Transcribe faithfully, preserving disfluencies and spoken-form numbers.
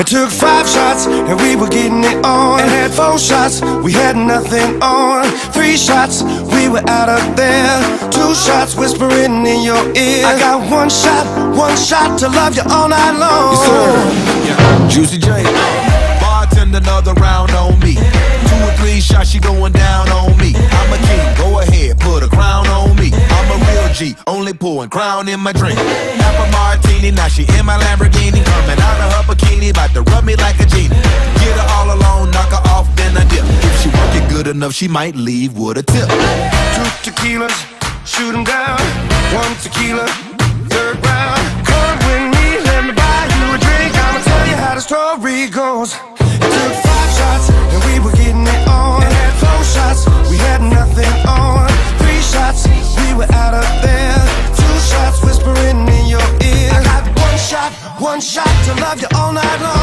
took five shots and we were getting it on. And had four shots, we had nothing on. Three shots, we were out of there. Two shots, whispering in your ear. I got one shot, one shot to love you all night long. Yes, sir. Yeah. Juicy J. Bartender, another round on me. Two or three shots, she going down on me. I'm a king, go ahead, put a crown on me. I'm a real G, only pouring crown in my drink. Half a martini, now she in my Lamborghini. Coming out of her bikini, about to rub me like a genie. Get her all alone, knock her off, then I dip. If she work it good enough, she might leave with a tip. Two tequilas, shoot 'em down. One tequila, third round. Come with me, let me buy you a drink. I'ma tell you how the story goes. It took five shots and we were getting it on. And had four shots, we had nothing on. Three shots, we were out of there. Two shots, whispering in your ear. I got one shot, one shot to love you all night long.